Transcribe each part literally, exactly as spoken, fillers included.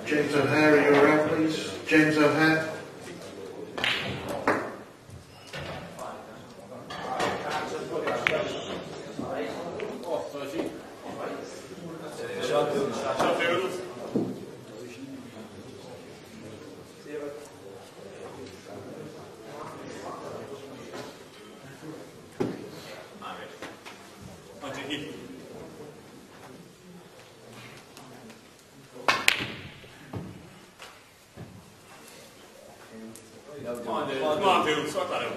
James O'Hare, are you around, please? James O'Hare. Come on, dude. Come on, dude. Sort that out.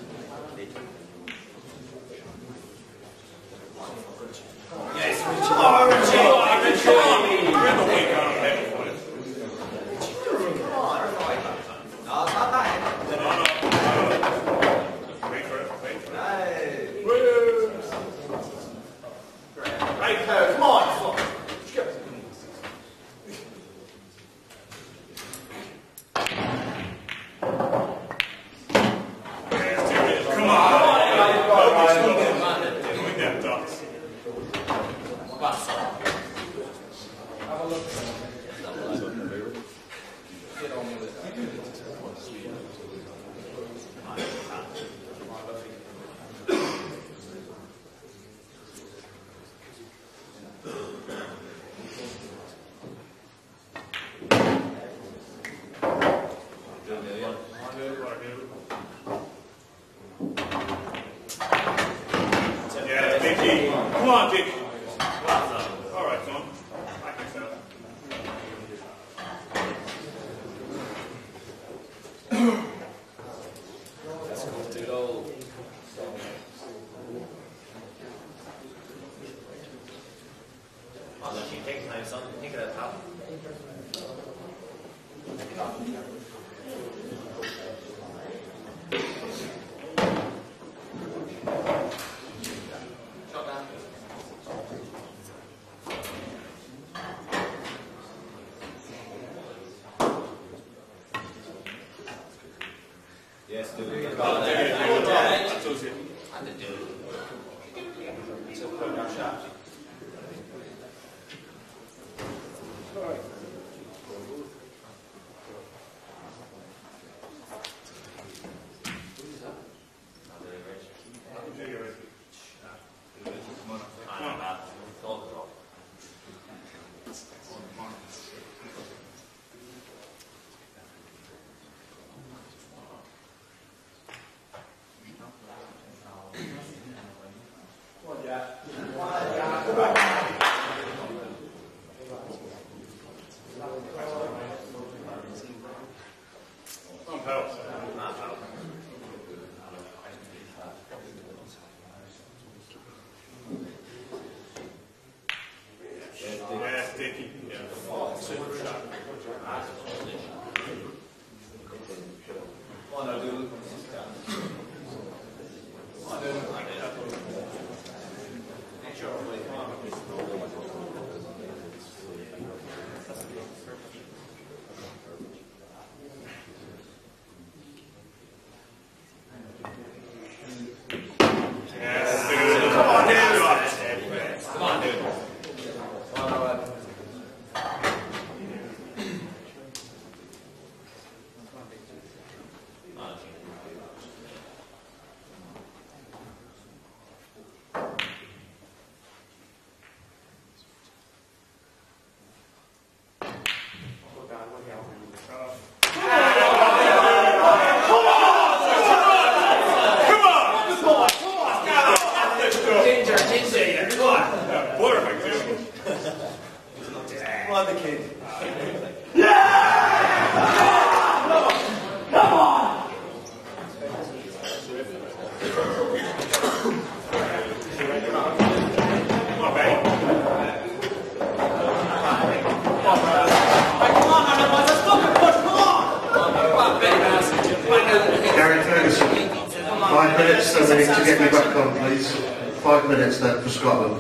Yes. Come on, Richie. Come on, Richie. You're in the way down on heavy for it. Come on. No, it's not that. No, no. no. Wait for it. Wait for it. Nice. Woo. Right, come on. Let's go. Come on, Dick. All right, Tom. I can tell. Let's go, Doodle. Oh, no, she takes time, son. Take it at the top. Yes, dude. Oh, there you go. That's it. I'm the dude. It's a put down shot. All right. Five minutes, so we need to get you back on, please. Five minutes then for Scotland.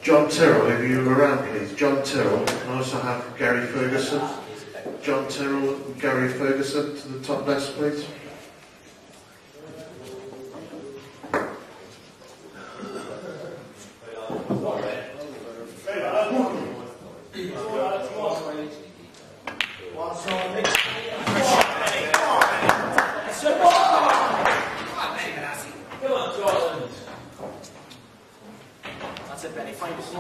John Tyrrell, if you were around, please. John Tyrrell. Can I also have Gary Ferguson? John Tyrrell and Gary Ferguson to the top desk, please. That's it, Benny. Find us.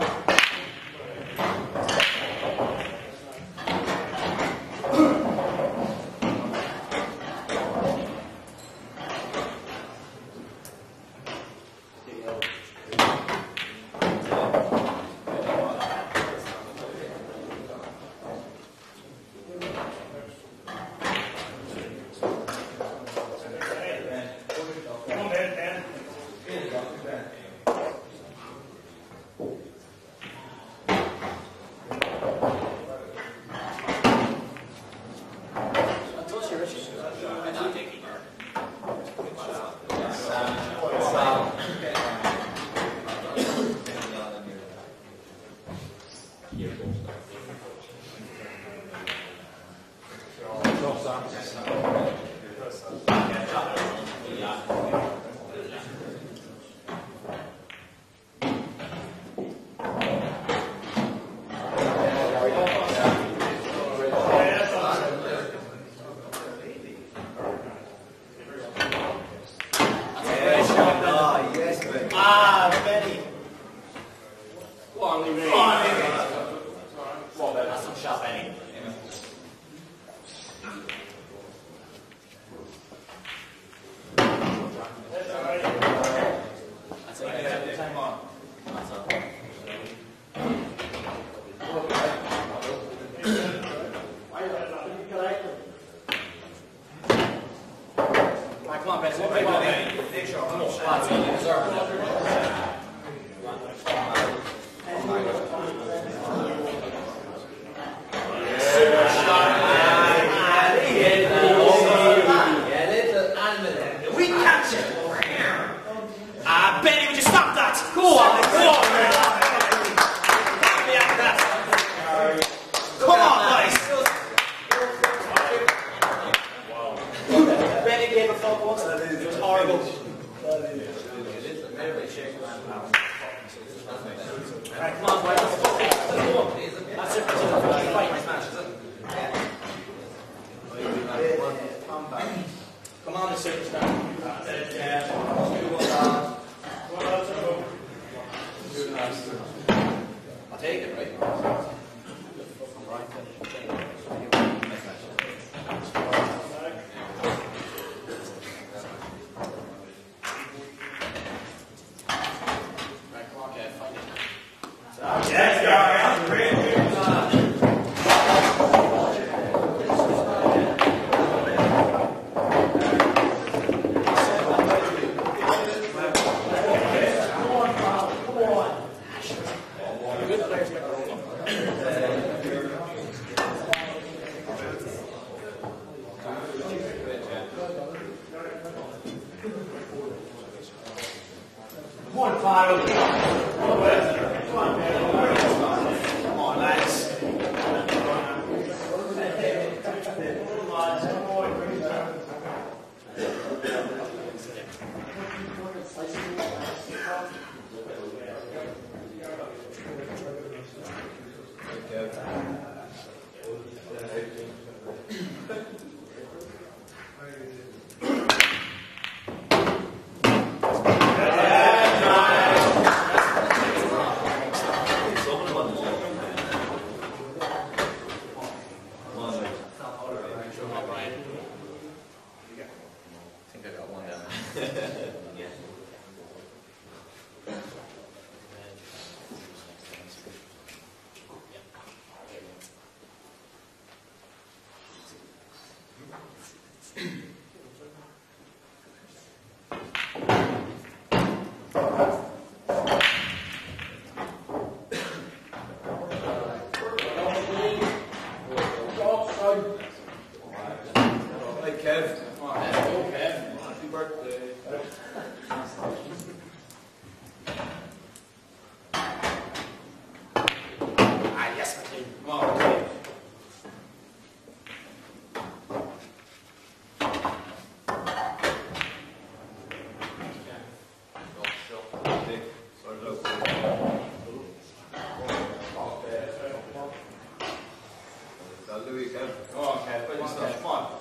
do it again. Oh, okay, put your stuff. Come on.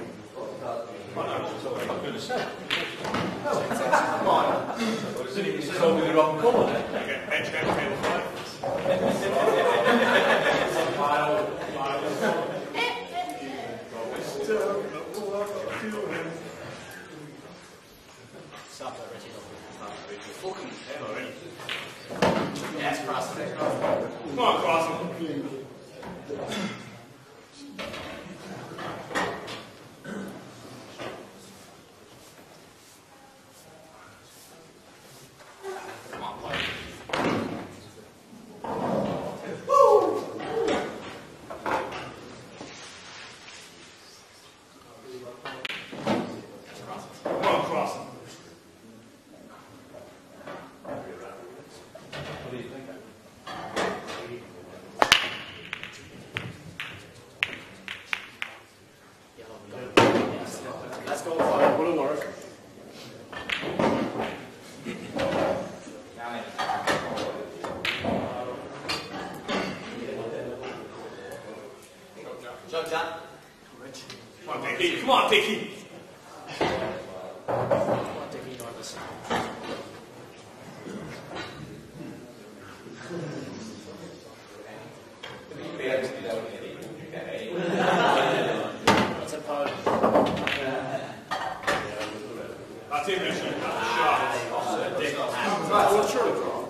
Come on. Job done. Come on, Dickie. Come on, Dickie. Come on, Dickie, you're this. What's a pod? That's it, Richie. That's a shot. Right, what's your draw?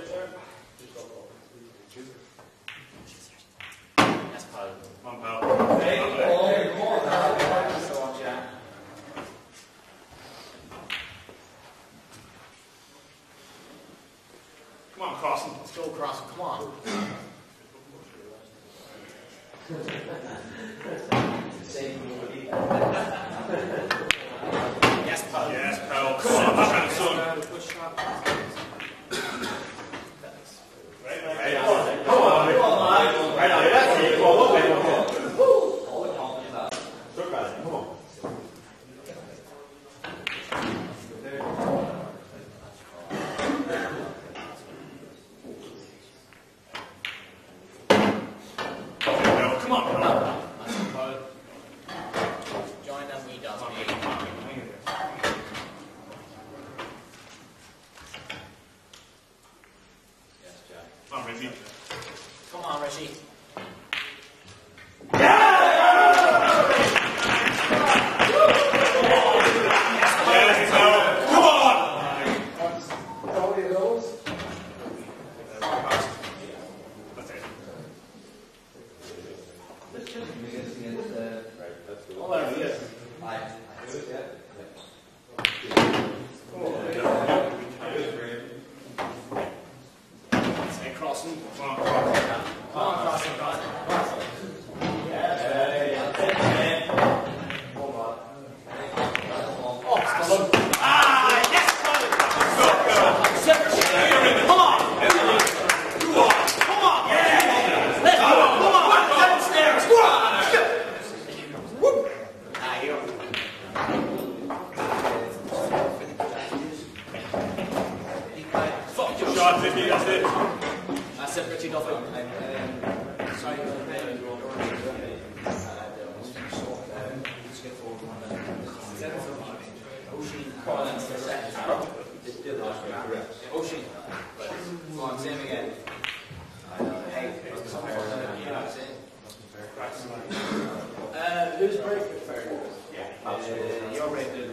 That's pod. Come on, pal. Hey, oh, come on, pal. So on, Jack. Come on, Carson. Let's go, Carson. Come on. Yes, pal. Yes, pal. Come on, back on, son. Right, right, right. Come on, come on, come on. Right, right, that's it. Come on, come on. Look at it. Come on. Come on, come on. Join them, we does. Yes, Jack. Come on, Richie. Come on, Richie. Yes, pal. Come on. That's it. Oh, there he is. Hey, Crossing. Come on, come on. Come on, Crossing, Crossing. Oh, it's still on. Ah, yes, Colin. Come on. Come on. Come on. Yeah. Let's go. Come on. Downstairs. Come on. Whoop. Ah, you. Fuck your Shot, Dickie. That's it. That's it, Richie Duffy. Sorry, Ocean. Come on, same again. Hey, uh, who's break preferred? Yeah, uh, you're rated.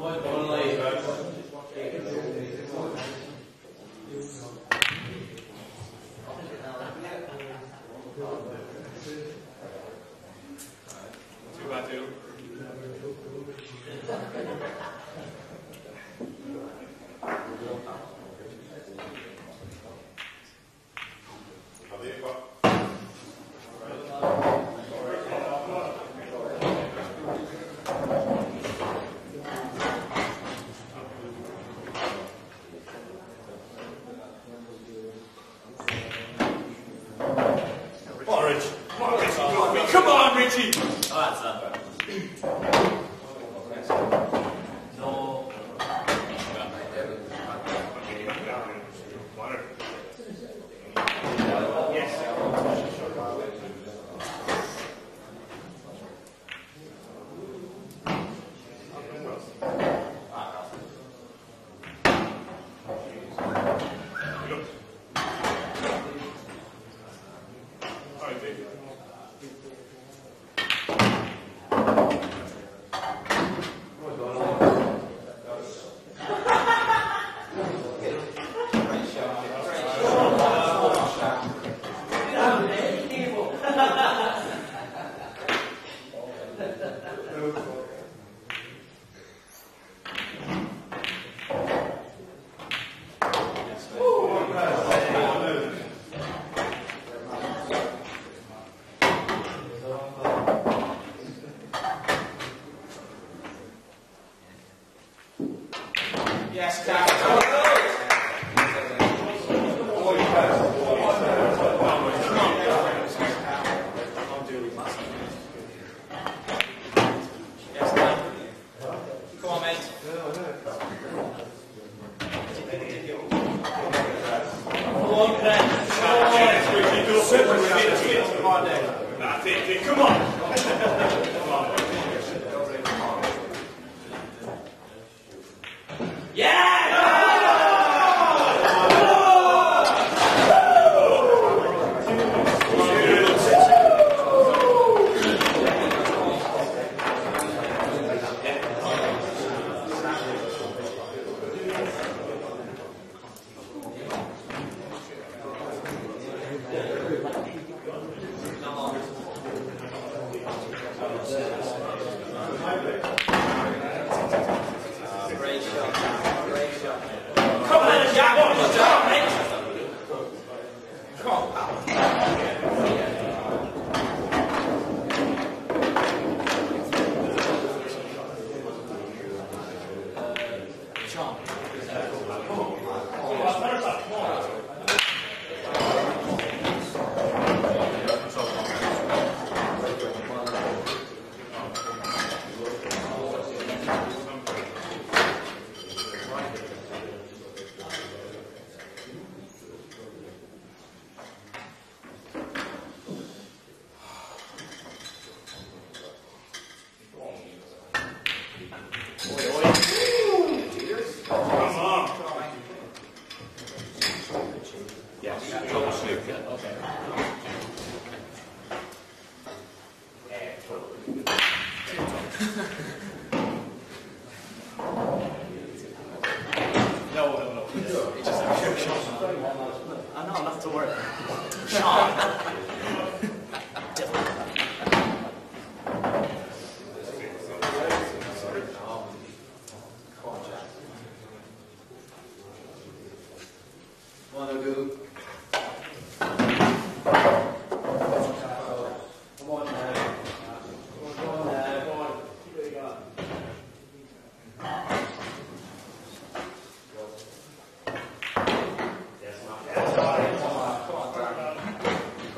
Two by two. Come on, Richie! Oh, that's that. No. Water. Yes. All right, Dave. Yes, Captain. Come on, mate. That's it, come on. Yeah! Great shot, great shot. Come on, Jack, one more time, mate. Come on, pal. Sean. Yes, double snook, yeah. Okay. No, no, no. It's just a pure shot. I know, not to worry. Sean. Wanna go? Come on now. Come on now. Come on. Keep it going. Yes, yes. Come on, come on, come on.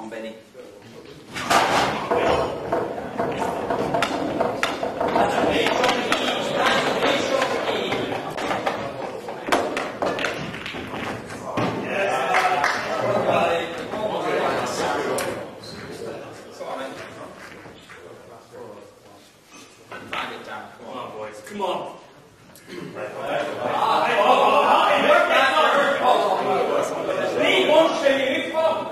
on, Benny. Come on. Lead one, Shane. Come.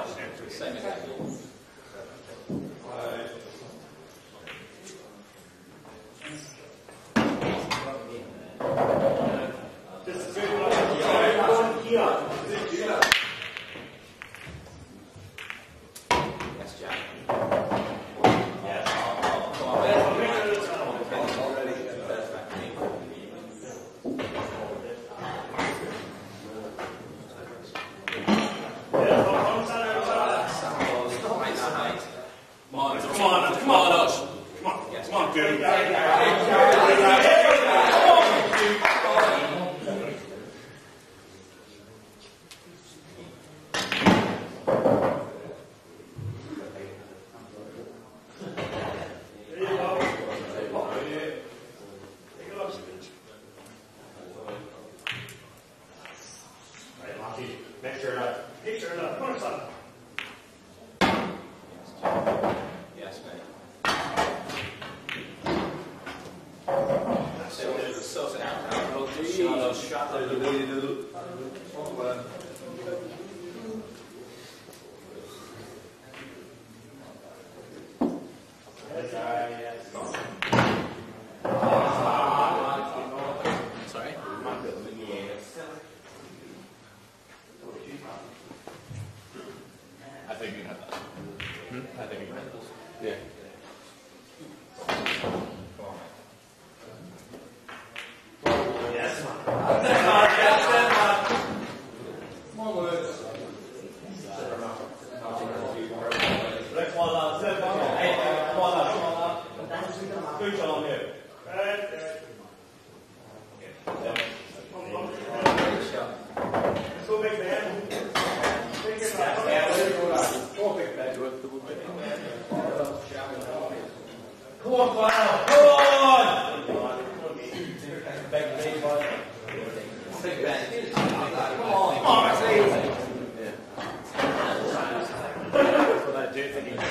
Make sure enough. Make sure enough. Corner side. Yes, mate. So, so now, shadow, shadow. Sorry? I think you can have that. Hmm? I think you can have this. Yeah. Yes, man. Come on, Lewis. Let's one lad. Step one. Hey, come on, lad. Come on, lad. Good job here. Right, right. Let's go big man. Big man. Go big man. Come on, Clara. Come on. Big big boy. Big man. Come on. Come on, please. That's what I do think he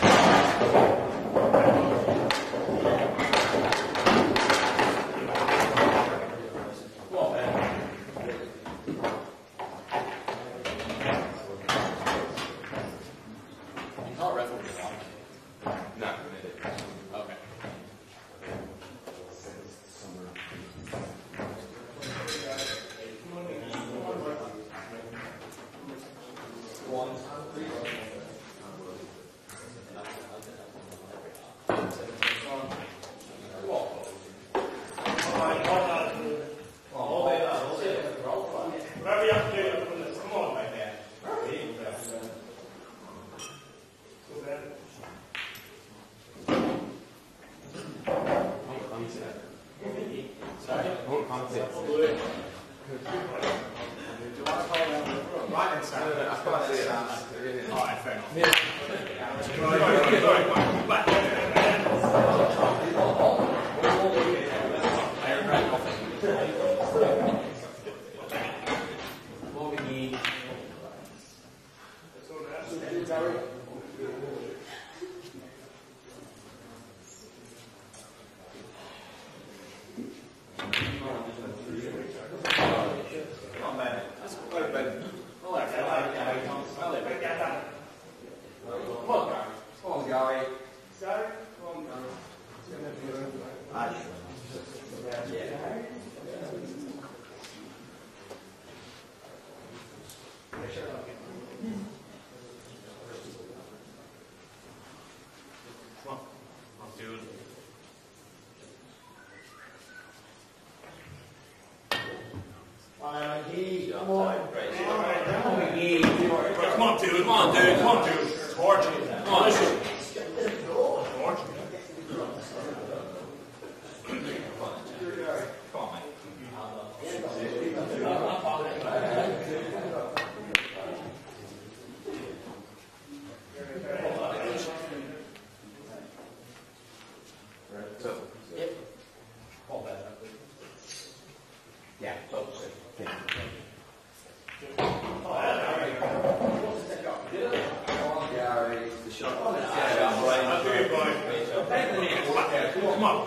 Come on.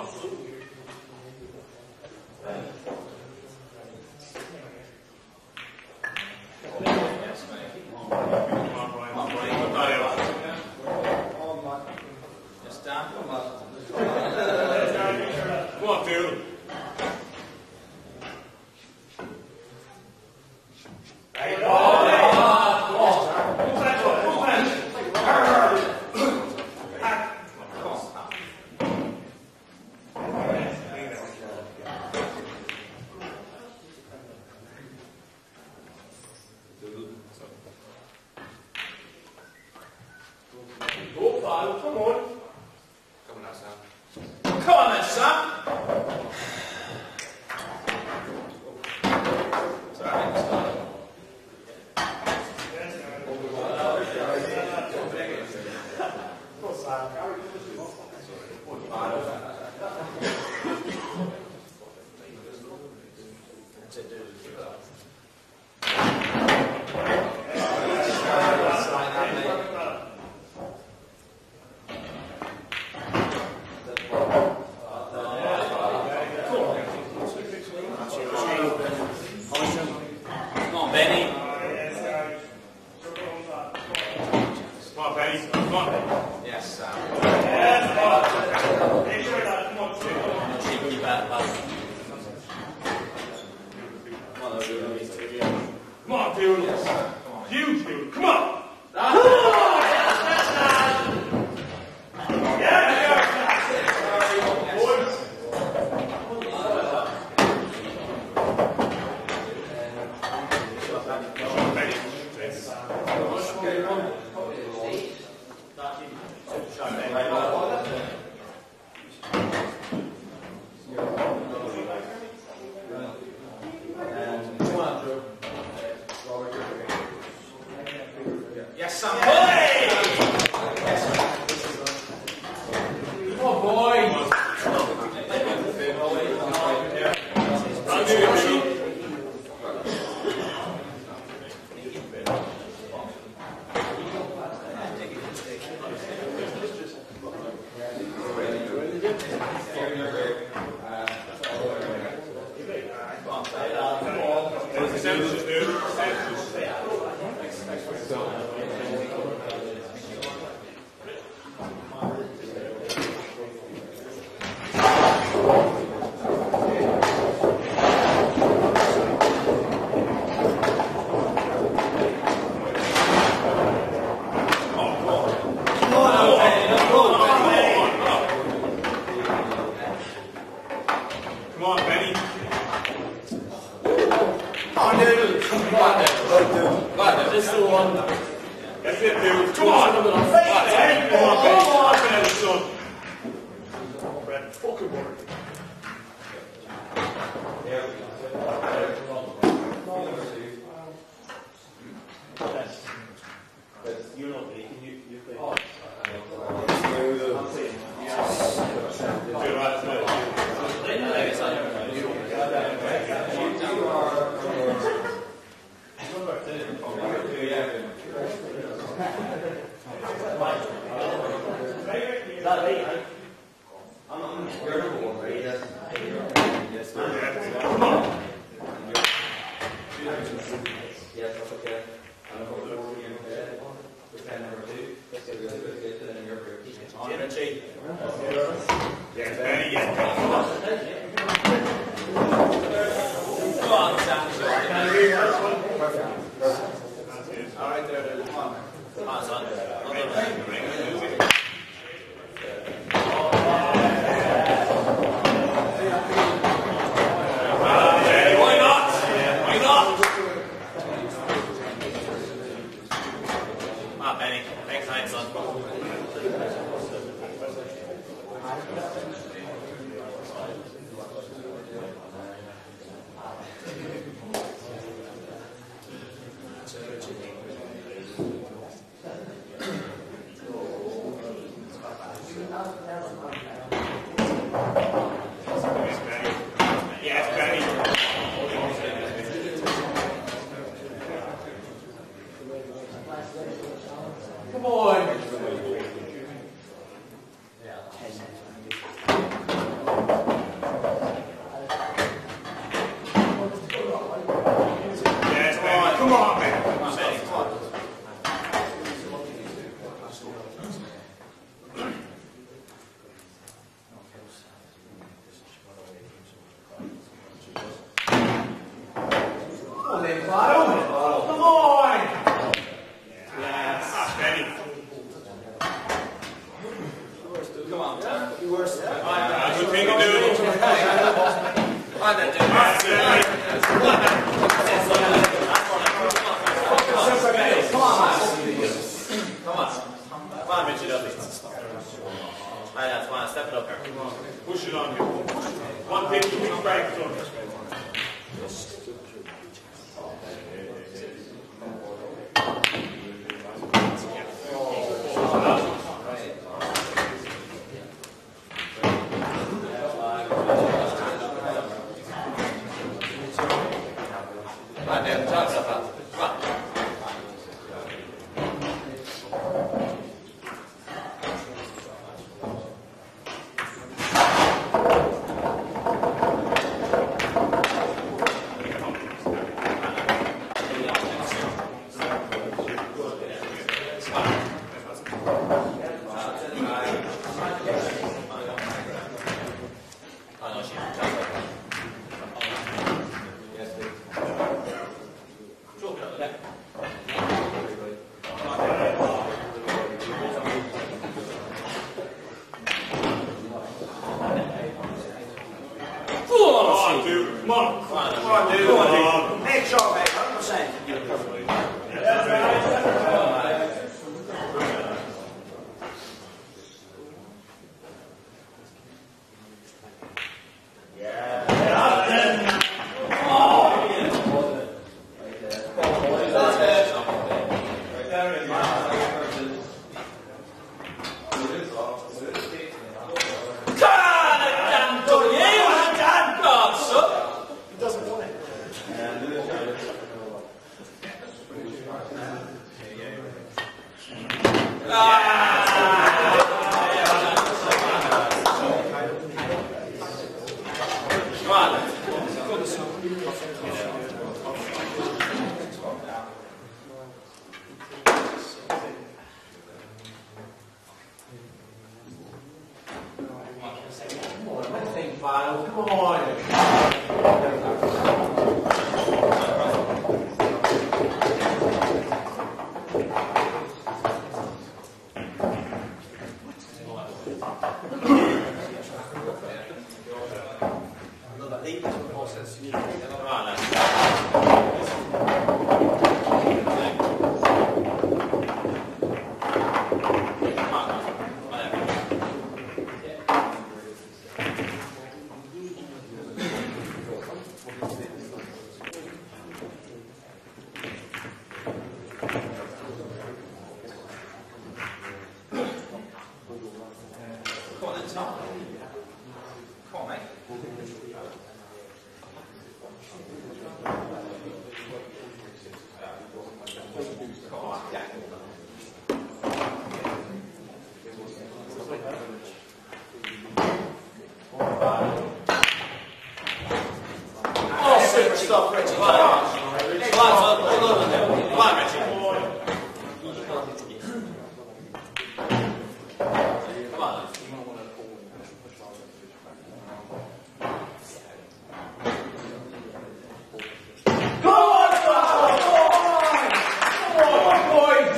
Just down. Come on. Come on, dude. Come on. Come on now, Sam. Come on then, Sam. Come on, Benny. Come on, Benny. Come on. Yes, Sam. Yes, come on. Make sure that. Come on, two. Cheeky bad lad. Come on, dude. Yes, Sam. Come on. Huge, dude. Come on. Yes, Sam. Hey! Come on, boy. I'll do it, dude. Come on, Benny. Oh, dude. Come on, dude. Right, this is the one. That's it, dude. Come on. Come on, Benny. Come on, Benny, son. Brett, fucking work. You're not leaking, you, you play. Do it right, do it. Is that late, right? I'm not you're number one, right? Yes. Yes, Come on. yes, that's okay. I'm going to go again. Pretend number two. Let's get good, good, good, and then you're good. Energy. Yes, Benny, yes, Benny. Come on, Sam. All right, there, there. Come on. Come on, son. Why not? Why not? Come on, Benny. Next time, son. Yes, Benny. Come on. Come on, Dan. You worse. Good thing you do. Right then, dude. Come on, man. Come on. Come on, Richard, up. Right, that's fine. Step it up here. Push it on here. One thing to big break. Right there, try stuff up. Come on. Come on. Come on, dude. Come on, dude. Make sure, mate. one hundred percent. Stop, Richie. Come on. Come on, son. Hold on. Come on, Richie. Come on. Go on, son. Come on, boys.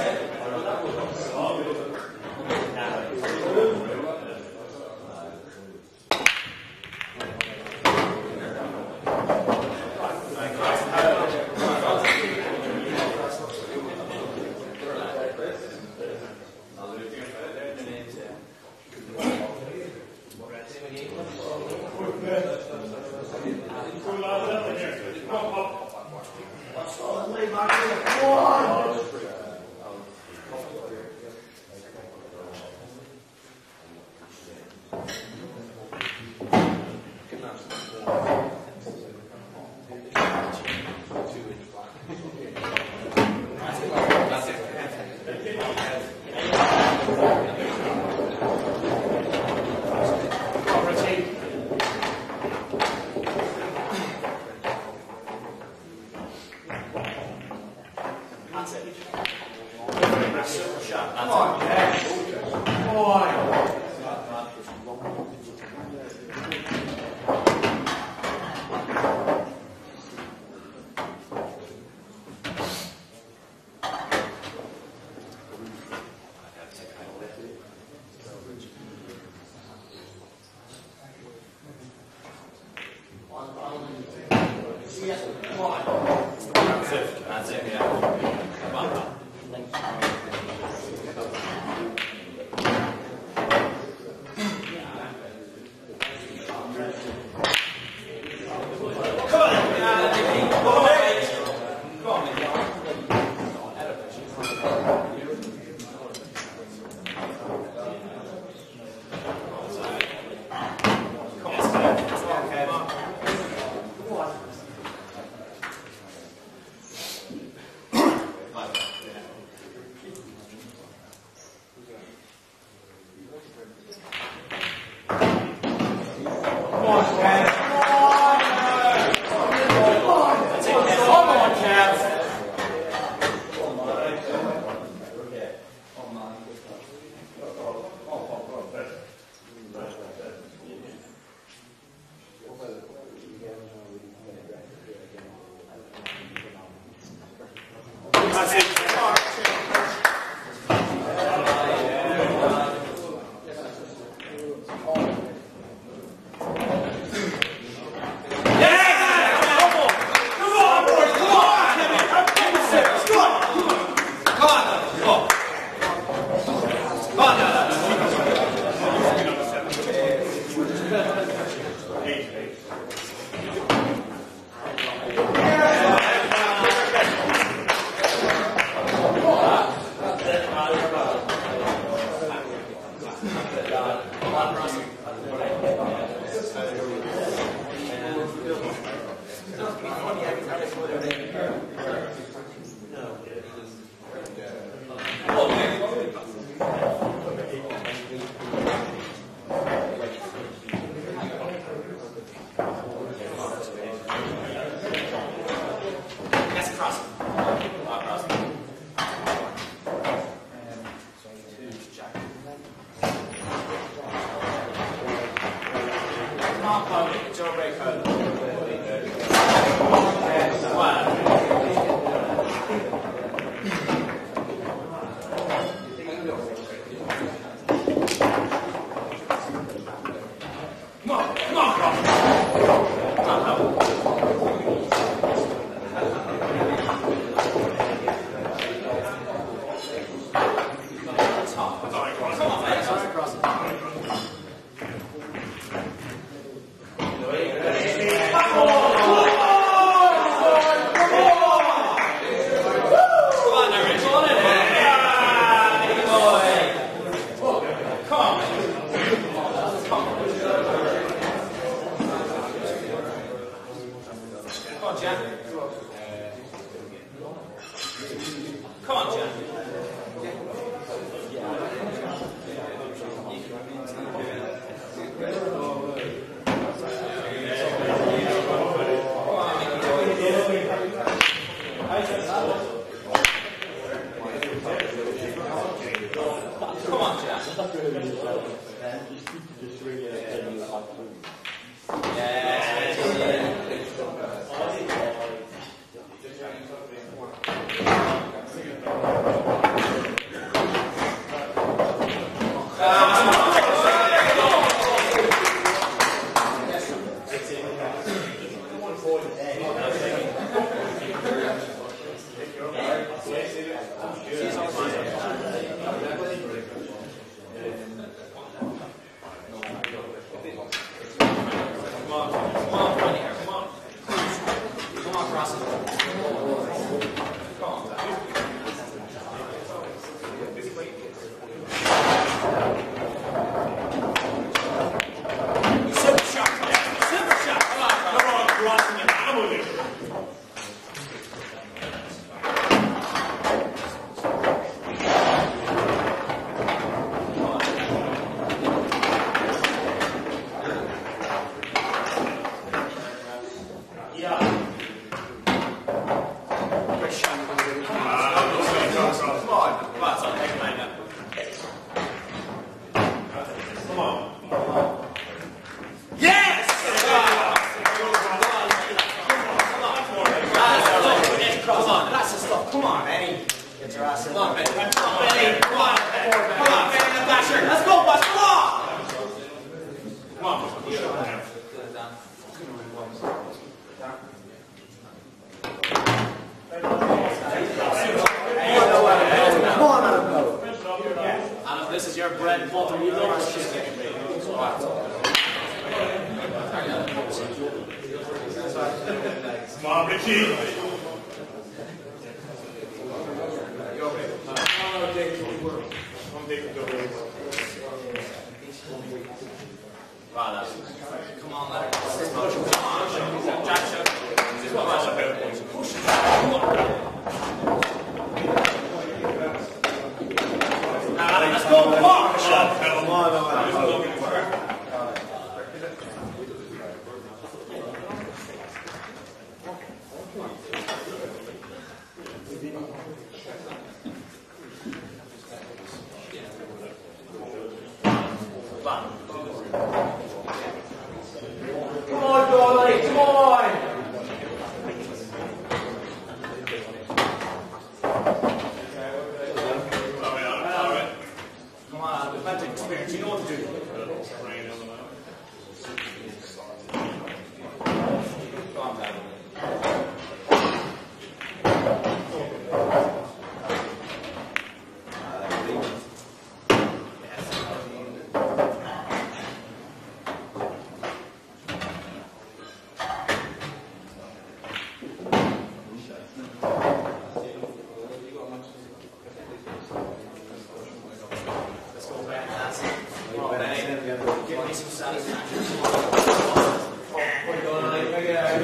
me some satisfaction. What's going on? Make it out.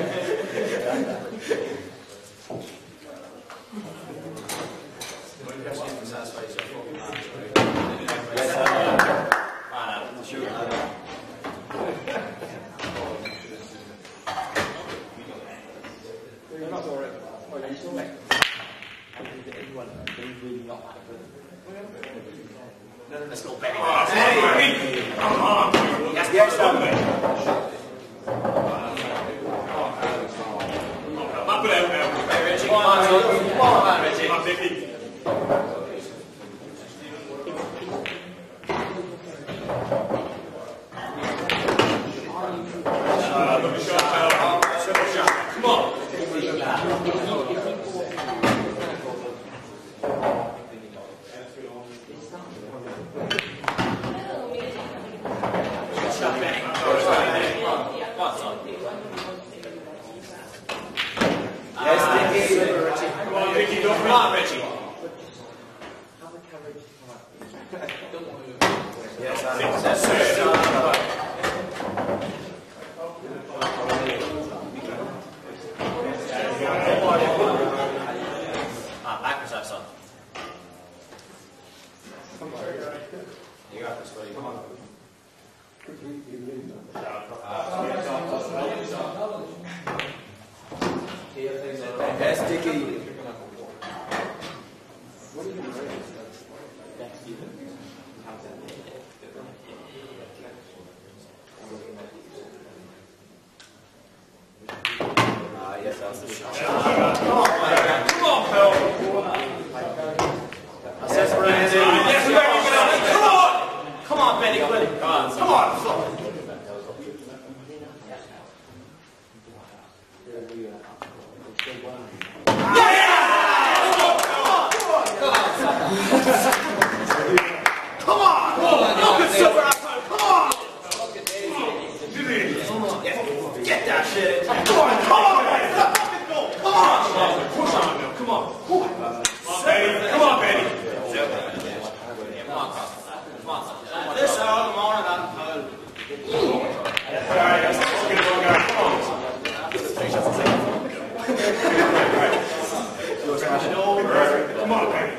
Let's go, Benny. Come on, Benny. Come on. Yes, yes, Come on. Up it out now. Hey, Richie, come on, son. Come on, Richie. Come on, Dickie. Uh, look at shot, pal. Simple shot. Come on. Shot, Benny. Come on, son. Yes, Dickie. Richie. Come on, Dickie. Don't Come on, Richie. Yes, that's it. Ah, back yourself, son. You got this, buddy. Come on. Yes, Dickie. Ah, yes, that's the shot. Come on, man. Come on, Phil. That's it, Brandon. Yes, you better get out. Come on. Come on, Benny. Come on, Come on, Phil. Come on! Look at Silver outside! Come on! Get that shit! Come on! Come on! Let's fucking go! Come on! Push on, Bill! Come on! Come on, Benny! Come on, Benny! Come on, come on. This out of the morning, I'm Alright, guys, let's get it going, guys. Come on! Come on, Benny!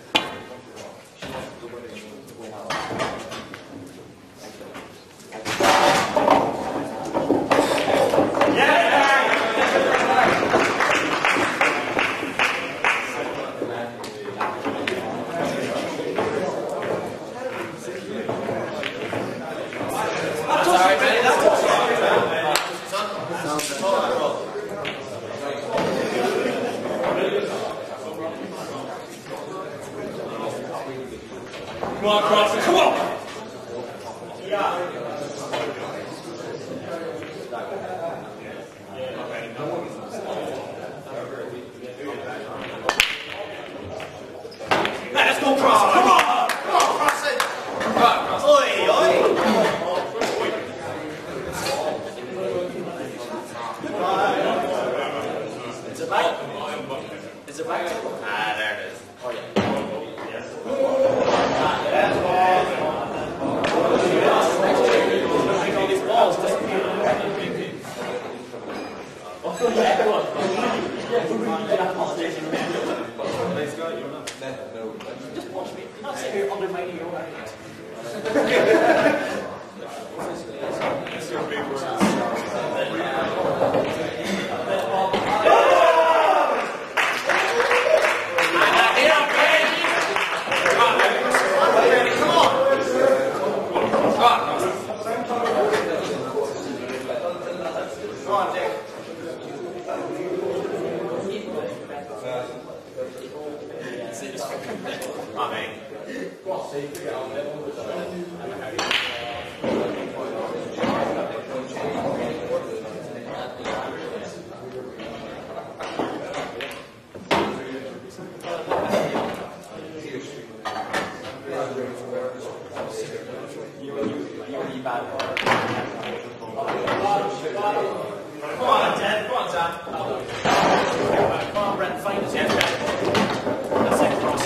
Come on, Crosby, come on! Let's go, Crosby! Come on! Come on, Crosby! Come on, Crosby! Oi, oi! Is it back? Is it back? Ah, there it is. Oh, yeah. All these balls disappear. Just watch me. Not sit here undermining your own ideas. Come on, Dad. Come on, Dad. Come on, Brent. Find us. Yes, that's it. Cross.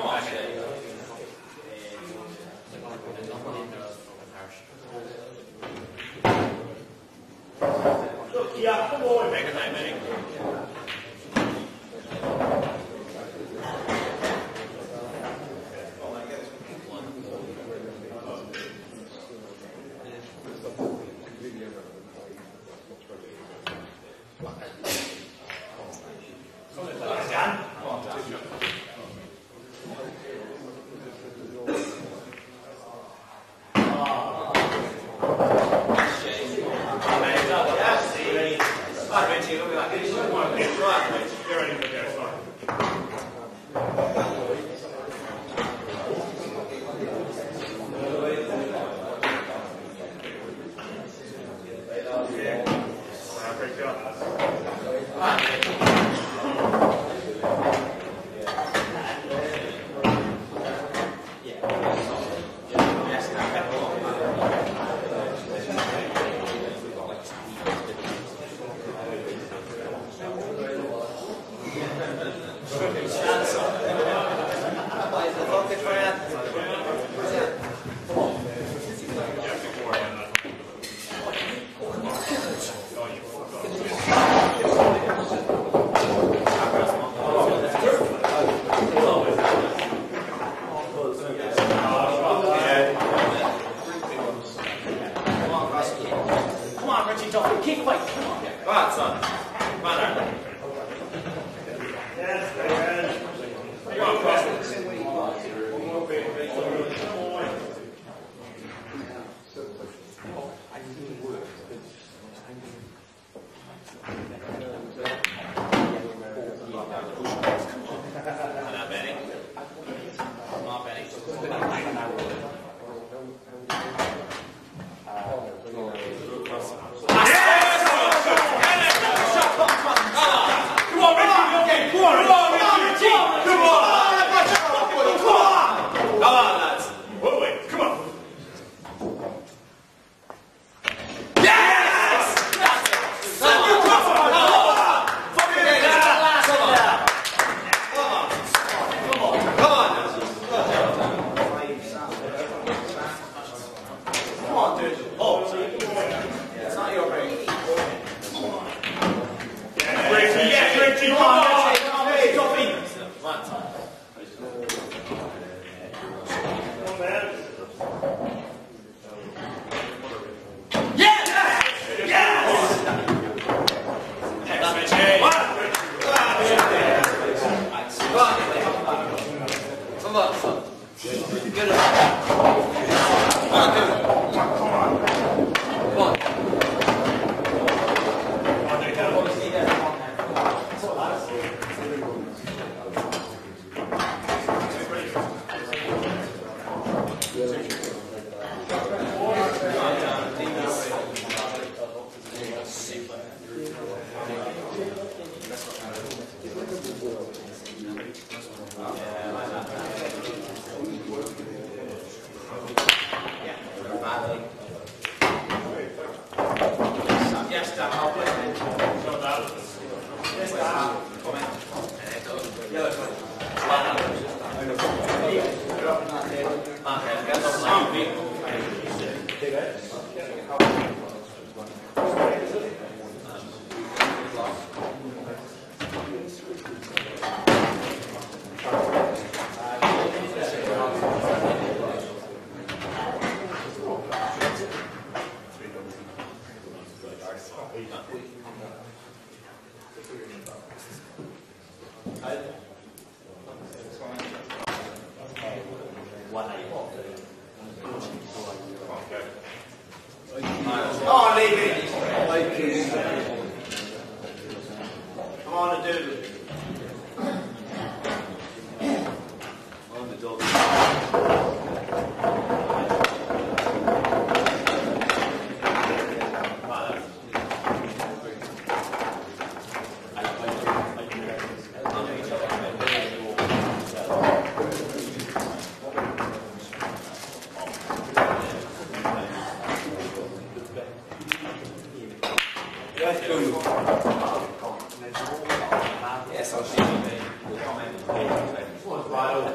Come on, Shay. Look, yeah, come on. Make a night, mate.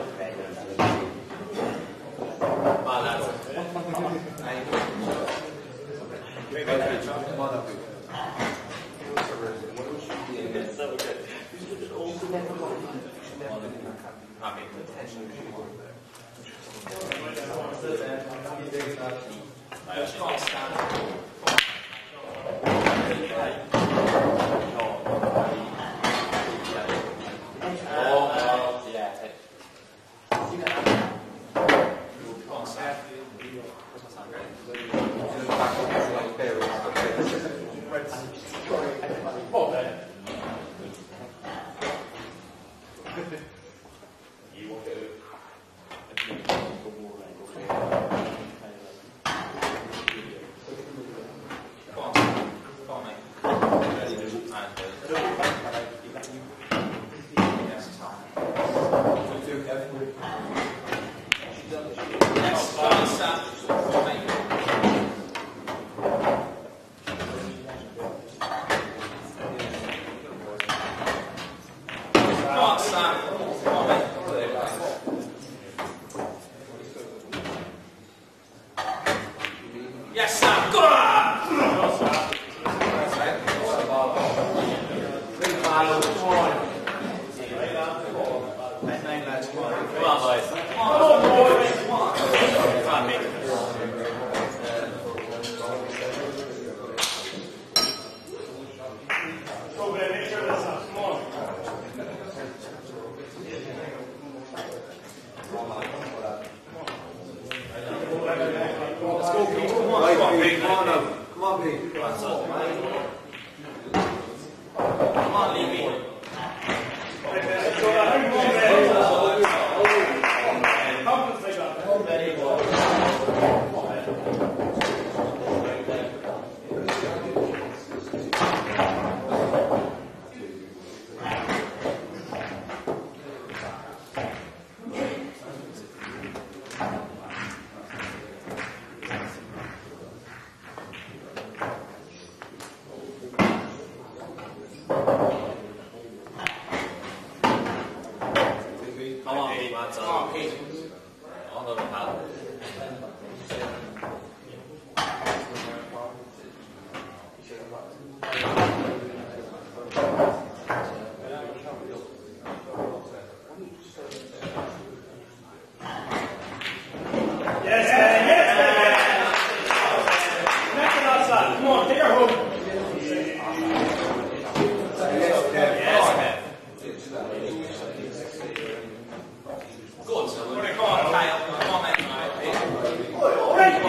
Good. Come on, Kyle. Come on, mate.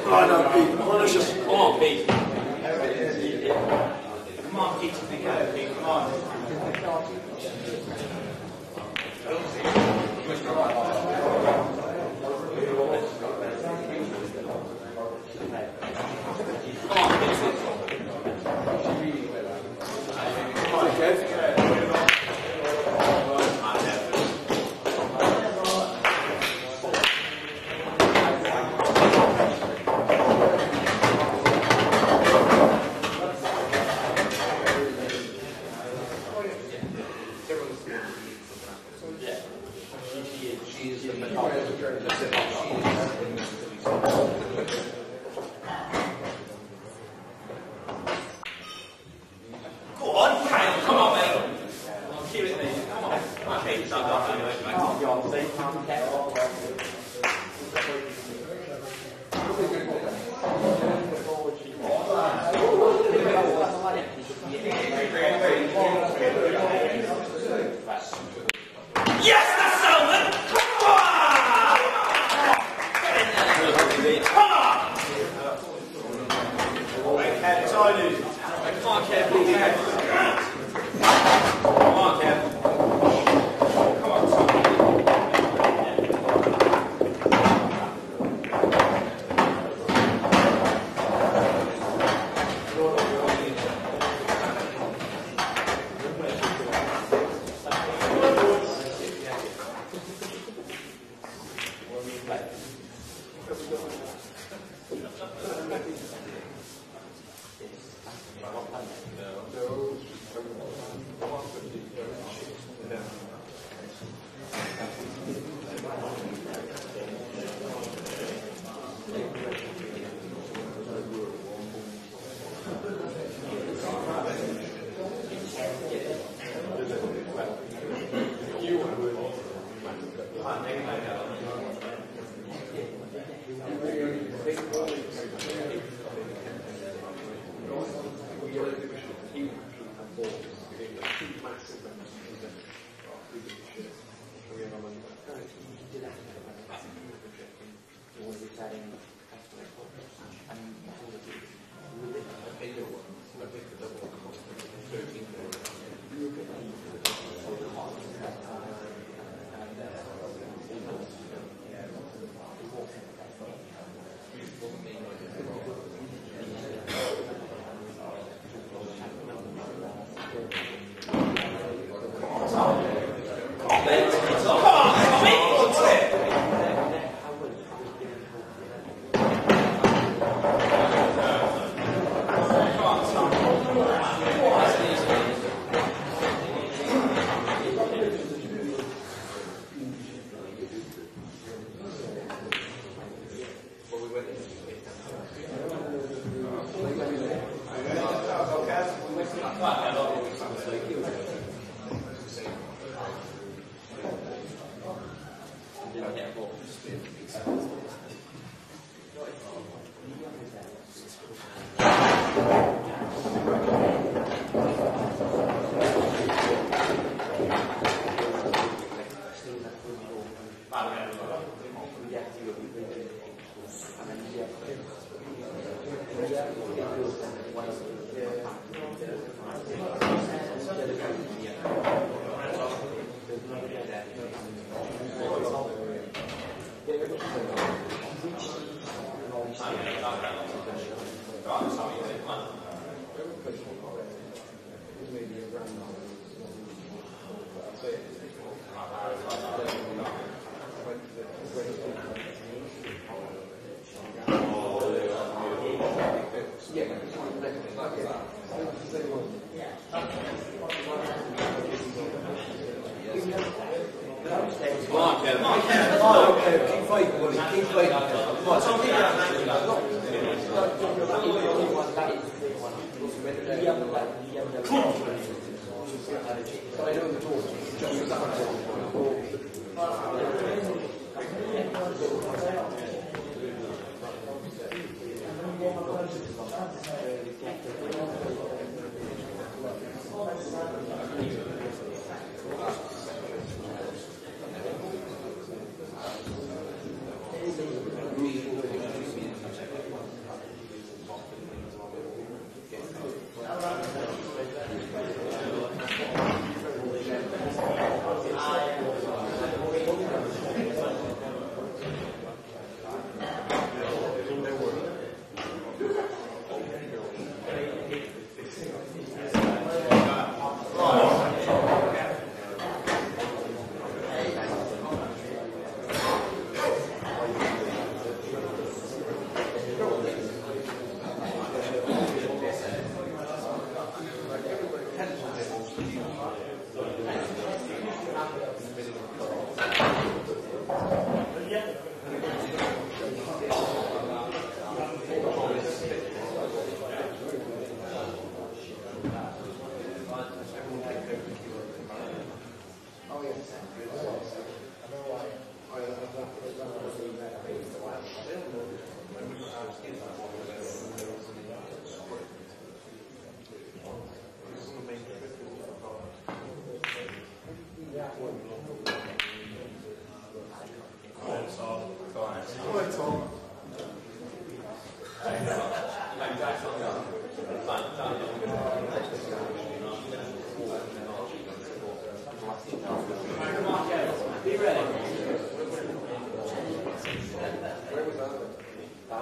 Oh no, Pete. Come on, let's just. Come on, Pete. Come on, Pete. Come on, Pete. Come on.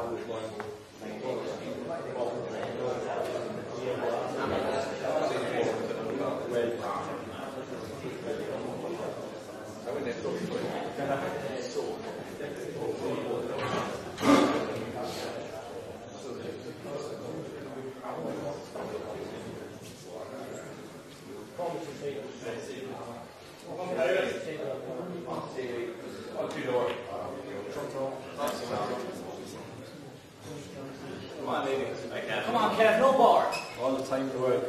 Come on, Kev, no bar. All the time to work.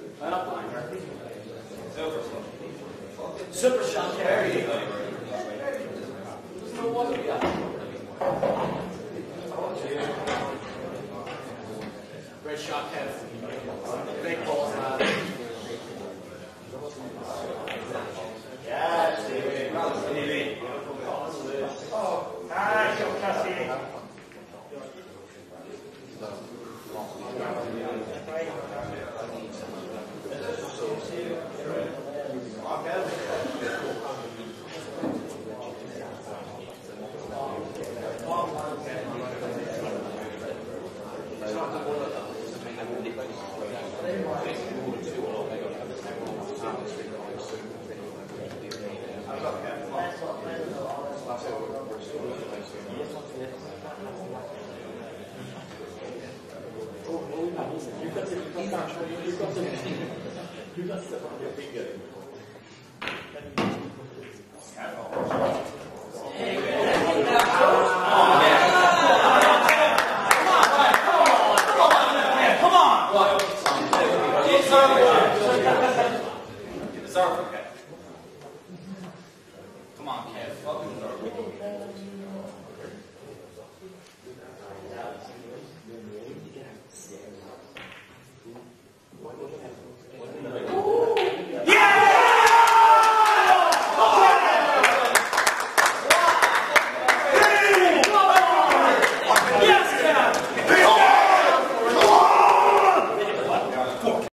Super shot. There you go. shot test. Big balls out. Yeah, Stevie. Stevie. Oh, nice, you're Cassie. You've got to step on your finger. It's our okay.